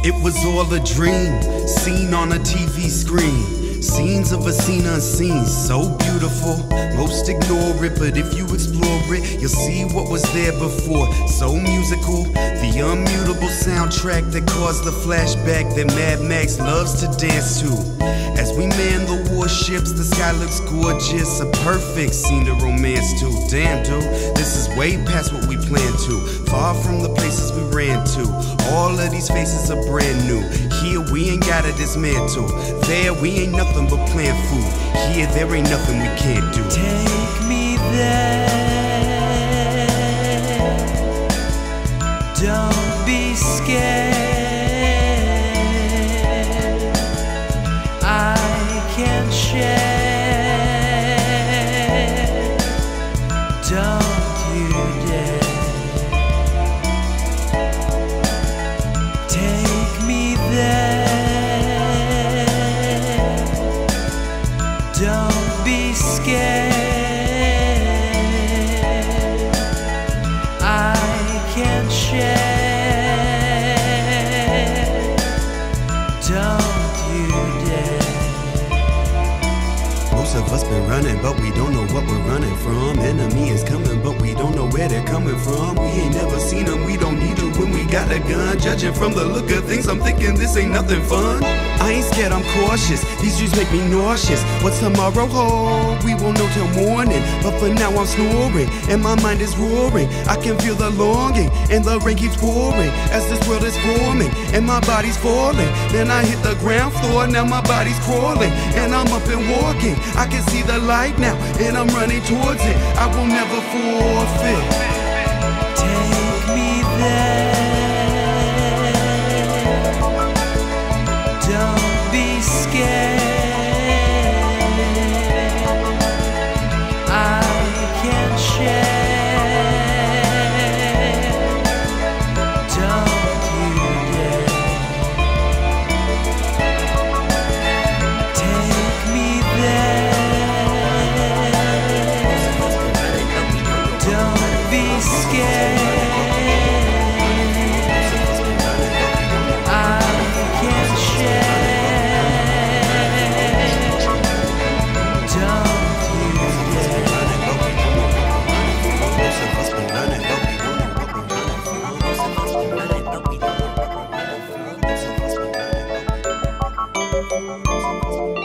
It was all a dream, seen on a TV screen. Scenes of a scene unseen, so beautiful. Most ignore it, but if you explore it, you'll see what was there before. So musical, the unmutable soundtrack that caused the flashback that Mad Max loves to dance to. As we man the warships, the sky looks gorgeous, a perfect scene to romance to. Damn, dude, this is way past what we planned to. Far from the places we ran to. All of these faces are brand new. Here we ain't gotta dismantle. There we ain't nothing but plant food. Here there ain't nothing we can't do. Take me there. Don't be scared. I can share. Don't you dare. Take me there. Don't be scared. I can share. Don't you dare. Most of us been running, but we don't know what we're running from. Enemy is coming, but we don't know where they're coming from. We ain't never seen them, we don't need them when we got a gun. Judging from the look of things, I'm thinking this ain't nothing fun. I ain't scared, I'm cautious. These streets make me nauseous. What's tomorrow hold? We won't know till morning. But for now I'm snoring, and my mind is roaring. I can feel the longing, and the rain keeps pouring as this world is forming, and my body's falling. Then I hit the ground floor, now my body's crawling, and I'm up and walking. I can see the light now, and I'm running towards it. I will never forfeit. Take me there. Don't be scared. I can share. Don't you dare. Take me there. Don't be scared. I can share. Don't you dare.